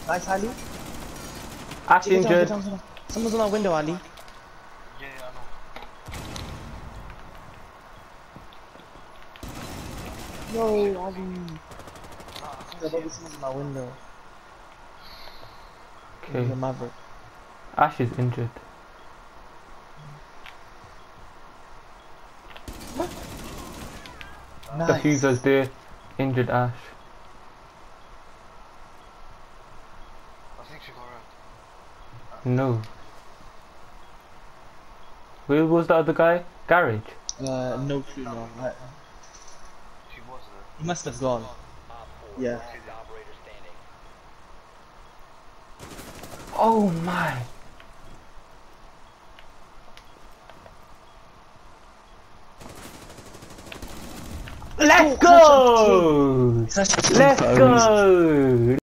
Nice, Ali. Ash injured. Someone's on our window, Ali. Yeah, I know. No, Ali. Someone's on our window. Okay. He's a Maverick. Ash is injured. Nice. The fuser's there. Injured Ash. I think she got wrecked. No. Where was the other guy? Garage. No clue, no. She was there. He must have gone. Yeah. Oh my. Let's go! Such a Let's go!